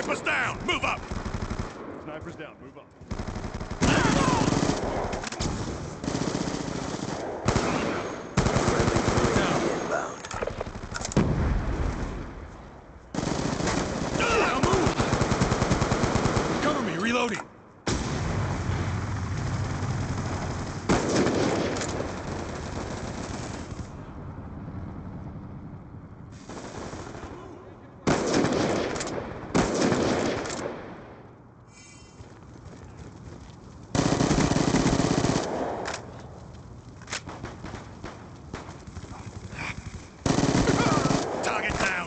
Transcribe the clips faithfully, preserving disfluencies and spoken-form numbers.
Sniper's down! Move up! Sniper's down. Move up. Reloading. Target down.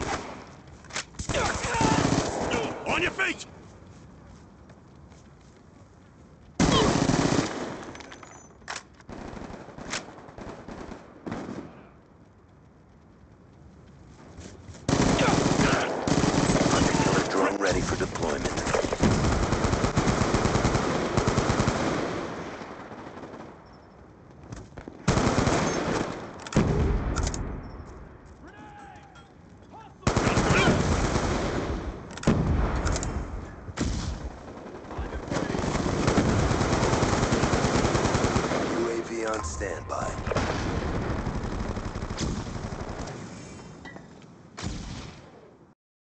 On your feet. Ready for deployment. U A V on standby.